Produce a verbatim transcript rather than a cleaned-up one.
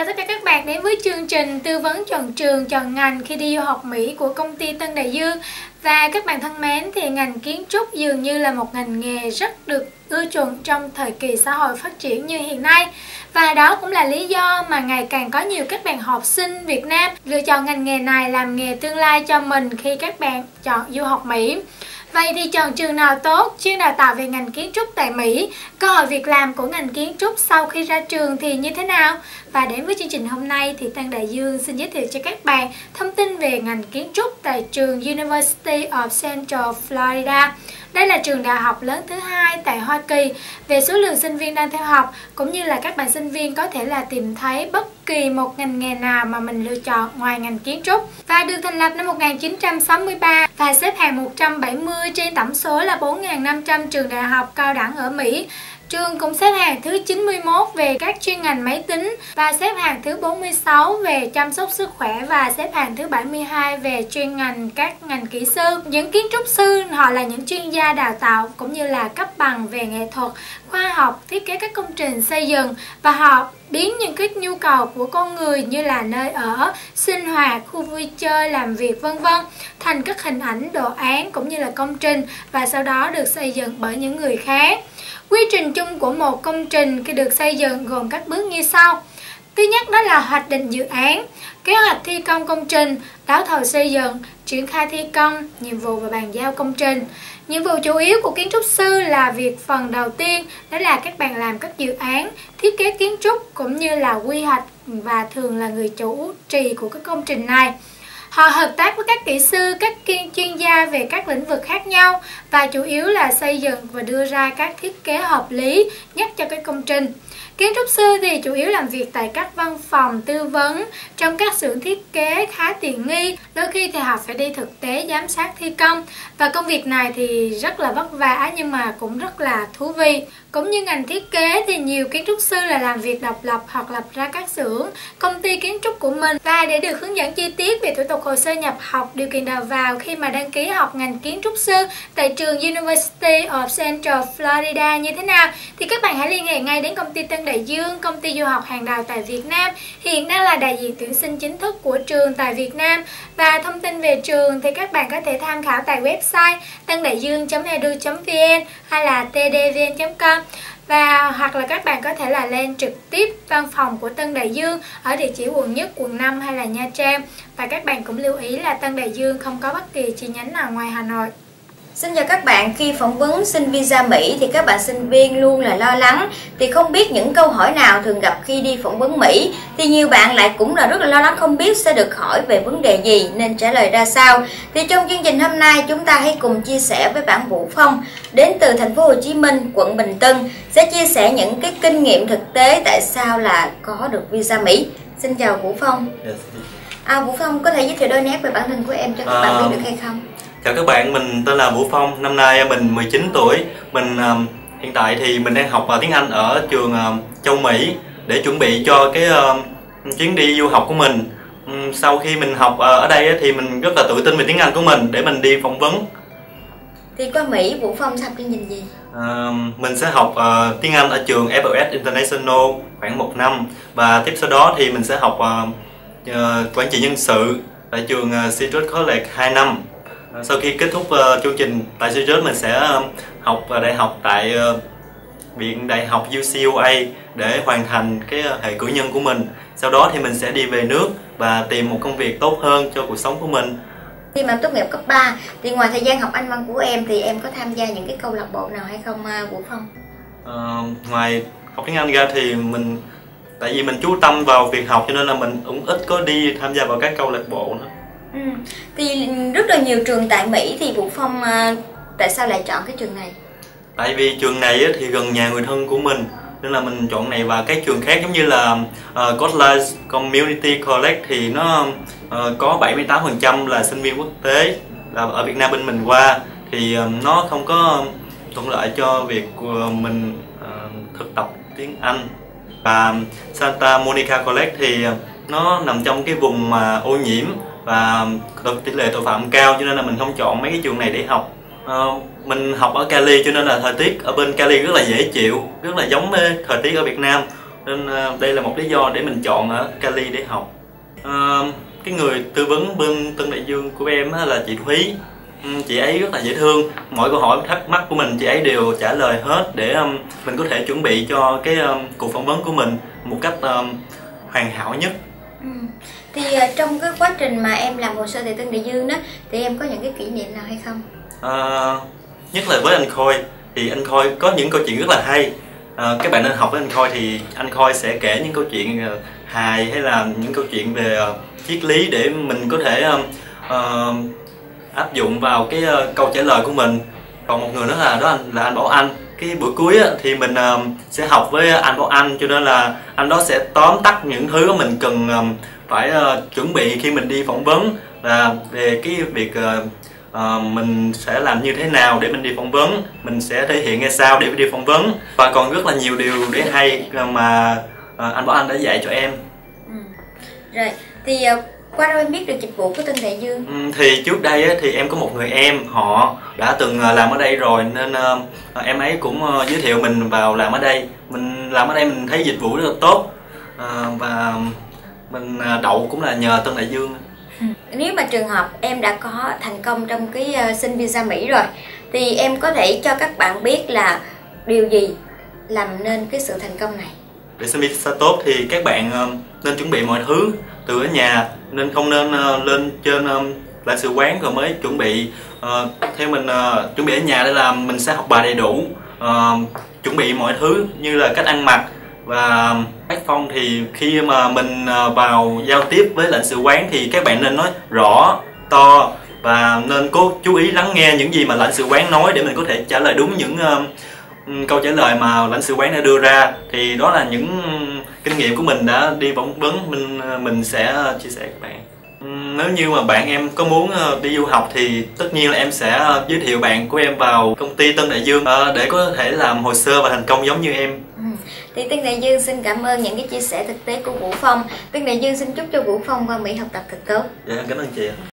chào tất cả các bạn đến với chương trình tư vấn chọn trường, chọn ngành khi đi du học Mỹ của công ty Tân Đại Dương. Và các bạn thân mến, thì ngành kiến trúc dường như là một ngành nghề rất được ưa chuộng trong thời kỳ xã hội phát triển như hiện nay. Và đó cũng là lý do mà ngày càng có nhiều các bạn học sinh Việt Nam lựa chọn ngành nghề này làm nghề tương lai cho mình khi các bạn chọn du học Mỹ. Vậy thì chọn trường nào tốt, chuyên đào tạo về ngành kiến trúc tại Mỹ, cơ hội việc làm của ngành kiến trúc sau khi ra trường thì như thế nào? Và đến với chương trình hôm nay thì Tân Đại Dương xin giới thiệu cho các bạn thông tin về ngành kiến trúc tại trường University of Central Florida. Đây là trường đại học lớn thứ hai tại Hoa Kỳ về số lượng sinh viên đang theo học, cũng như là các bạn sinh viên có thể là tìm thấy bất kỳ một ngành nghề nào mà mình lựa chọn ngoài ngành kiến trúc. Và được thành lập năm một nghìn chín trăm sáu mươi ba và xếp hạng một trăm bảy mươi trên tổng số là bốn nghìn năm trăm trường đại học cao đẳng ở Mỹ. Trường cũng xếp hạng thứ chín mươi mốt về các chuyên ngành máy tính và xếp hạng thứ bốn mươi sáu về chăm sóc sức khỏe và xếp hạng thứ bảy mươi hai về chuyên ngành các ngành kỹ sư. Những kiến trúc sư họ là những chuyên gia đào tạo cũng như là cấp bằng về nghệ thuật, khoa học, thiết kế các công trình xây dựng, và họ biến những cái nhu cầu của con người như là nơi ở, sinh hoạt, khu vui chơi, làm việc vân vân thành các hình ảnh, đồ án cũng như là công trình, và sau đó được xây dựng bởi những người khác. Quy trình chung của một công trình khi được xây dựng gồm các bước như sau. Thứ nhất đó là hoạch định dự án, kế hoạch thi công công trình, đấu thầu xây dựng, triển khai thi công, nhiệm vụ và bàn giao công trình. Nhiệm vụ chủ yếu của kiến trúc sư là việc phần đầu tiên đó là các bạn làm các dự án, thiết kế kiến trúc cũng như là quy hoạch, và thường là người chủ trì của các công trình này. Họ hợp tác với các kỹ sư, các chuyên gia về các lĩnh vực khác nhau và chủ yếu là xây dựng và đưa ra các thiết kế hợp lý nhất cho cái công trình. Kiến trúc sư thì chủ yếu làm việc tại các văn phòng tư vấn, trong các xưởng thiết kế khá tiện nghi. Đôi khi thì họ phải đi thực tế giám sát thi công. Và công việc này thì rất là vất vả nhưng mà cũng rất là thú vị. Cũng như ngành thiết kế thì nhiều kiến trúc sư là làm việc độc lập hoặc lập ra các xưởng, công ty kiến trúc của mình. Và để được hướng dẫn chi tiết về thủ tục hồ sơ nhập học, điều kiện đầu vào khi mà đăng ký học ngành kiến trúc sư tại trường University of Central Florida như thế nào, thì các bạn hãy liên hệ ngay đến công ty Tân Đại Dương, công ty du học hàng đầu tại Việt Nam, hiện đang là đại diện tuyển sinh chính thức của trường tại Việt Nam. Và thông tin về trường thì các bạn có thể tham khảo tại website tân đại dương chấm e d u chấm v n hay là t d v n chấm com, và hoặc là các bạn có thể là lên trực tiếp văn phòng của Tân Đại Dương ở địa chỉ quận nhất, quận năm hay là Nha Trang. Và các bạn cũng lưu ý là Tân Đại Dương không có bất kỳ chi nhánh nào ngoài Hà Nội. Xin chào các bạn, khi phỏng vấn xin visa Mỹ thì các bạn sinh viên luôn là lo lắng, thì không biết những câu hỏi nào thường gặp khi đi phỏng vấn Mỹ, thì nhiều bạn lại cũng là rất là lo lắng không biết sẽ được hỏi về vấn đề gì nên trả lời ra sao. Thì trong chương trình hôm nay chúng ta hãy cùng chia sẻ với bạn Vũ Phong đến từ thành phố Hồ Chí Minh, quận Bình Tân, sẽ chia sẻ những cái kinh nghiệm thực tế tại sao là có được visa Mỹ. Xin chào Vũ Phong. Yes. À, Vũ Phong có thể giới thiệu đôi nét về bản thân của em cho các à... bạn biết được hay không? Chào các bạn, mình tên là Vũ Phong, năm nay mình mười chín tuổi. Mình uh, hiện tại thì mình đang học uh, tiếng Anh ở trường uh, châu Mỹ để chuẩn bị cho cái uh, chuyến đi du học của mình. Um, sau khi mình học uh, ở đây thì mình rất là tự tin về tiếng Anh của mình để mình đi phỏng vấn. Thì qua Mỹ, Vũ Phong sẽ học chương trình gì? Uh, mình sẽ học uh, tiếng Anh ở trường F L S International khoảng một năm, và tiếp sau đó thì mình sẽ học uh, uh, quản trị nhân sự tại trường uh, Citrus College hai năm. Sau khi kết thúc uh, chương trình tại Citrus, mình sẽ uh, học uh, đại học tại uh, Viện Đại học U C L A để hoàn thành cái uh, hệ cử nhân của mình. Sau đó thì mình sẽ đi về nước và tìm một công việc tốt hơn cho cuộc sống của mình. Khi mà em tốt nghiệp cấp ba thì ngoài thời gian học Anh văn của em thì em có tham gia những cái câu lạc bộ nào hay không Vũ Phong? Uh, ngoài học tiếng Anh ra thì mình, tại vì mình chú tâm vào việc học cho nên là mình cũng ít có đi tham gia vào các câu lạc bộ nữa. Ừ. Thì rất là nhiều trường tại Mỹ, thì Vũ Phong uh, tại sao lại chọn cái trường này? Tại vì trường này thì gần nhà người thân của mình nên là mình chọn này, và các trường khác giống như là uh, Cortland Community College thì nó uh, có bảy mươi tám phần trăm là sinh viên quốc tế, là ở Việt Nam bên mình qua thì uh, nó không có thuận lợi cho việc của mình uh, thực tập tiếng Anh. Và Santa Monica College thì uh, nó nằm trong cái vùng mà ô nhiễm và tỷ lệ tội phạm cao, cho nên là mình không chọn mấy cái trường này để học. Uh, mình học ở Cali cho nên là thời tiết ở bên Cali rất là dễ chịu, rất là giống với thời tiết ở Việt Nam. nên uh, đây là một lý do để mình chọn ở Cali để học. Uh, cái người tư vấn bên Tân Đại Dương của em là chị Thúy. Um, chị ấy rất là dễ thương, mọi câu hỏi thắc mắc của mình chị ấy đều trả lời hết để um, mình có thể chuẩn bị cho cái um, cuộc phỏng vấn của mình một cách um, hoàn hảo nhất. Ừ. Thì uh, trong cái quá trình mà em làm hồ sơ tại Tân Đại Dương đó thì em có những cái kỷ niệm nào hay không? Uh, nhất là với anh Khôi thì anh Khôi có những câu chuyện rất là hay. Uh, các bạn nên học với anh Khôi thì anh Khôi sẽ kể những câu chuyện uh, hài hay là những câu chuyện về uh, triết lý để mình có thể uh, uh, áp dụng vào cái uh, câu trả lời của mình. Còn một người nữa là đó anh là anh Bảo Anh. Cái buổi cuối á, thì mình uh, sẽ học với anh Bảo Anh, cho nên là anh đó sẽ tóm tắt những thứ mà mình cần uh, phải uh, chuẩn bị khi mình đi phỏng vấn, là về cái việc uh, uh, mình sẽ làm như thế nào để mình đi phỏng vấn, mình sẽ thể hiện ra sao để đi phỏng vấn, và còn rất là nhiều điều để hay mà uh, anh Bảo Anh đã dạy cho em. Ừ. Rồi thì uh, qua đâu em biết được dịch vụ của Tân Đại Dương? Ừ, thì trước đây á, thì em có một người em họ đã từng làm ở đây rồi, nên uh, em ấy cũng uh, giới thiệu mình vào làm ở đây. Mình làm ở đây mình thấy dịch vụ rất là tốt, uh, và mình uh, đậu cũng là nhờ Tân Đại Dương. Ừ. Nếu mà trường hợp em đã có thành công trong cái uh, xin visa Mỹ rồi thì em có thể cho các bạn biết là điều gì làm nên cái sự thành công này? Để xin visa tốt thì các bạn uh, nên chuẩn bị mọi thứ từ ở nhà, nên không nên uh, lên trên uh, lãnh sự quán rồi mới chuẩn bị. Uh, theo mình uh, chuẩn bị ở nhà để làm mình sẽ học bài đầy đủ, uh, chuẩn bị mọi thứ như là cách ăn mặc và tác phong. Thì khi mà mình uh, vào giao tiếp với lãnh sự quán thì các bạn nên nói rõ, to và nên cố chú ý lắng nghe những gì mà lãnh sự quán nói để mình có thể trả lời đúng những uh, câu trả lời mà lãnh sự quán đã đưa ra. Thì đó là những kinh nghiệm của mình đã đi phỏng vấn, mình mình sẽ chia sẻ với các bạn. Nếu như mà bạn em có muốn đi du học thì tất nhiên là em sẽ giới thiệu bạn của em vào công ty Tân Đại Dương để có thể làm hồ sơ và thành công giống như em. Ừ. Thì Tân Đại Dương xin cảm ơn những cái chia sẻ thực tế của Vũ Phong. Tân Đại Dương xin chúc cho Vũ Phong qua Mỹ học tập thật tốt. Dạ, cảm ơn chị.